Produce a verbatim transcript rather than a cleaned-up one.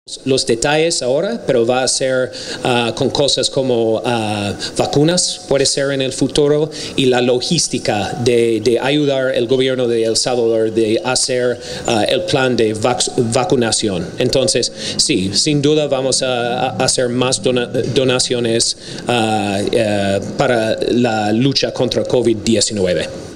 los detalles ahora, pero va a ser uh, con cosas como uh, vacunas, puede ser en el futuro, y la logística de, de ayudar al gobierno de El Salvador de hacer uh, el plan de vac vacunación. Entonces, sí, sin duda vamos a, a hacer más dona donaciones uh, uh, para la lucha contra COVID diecinueve.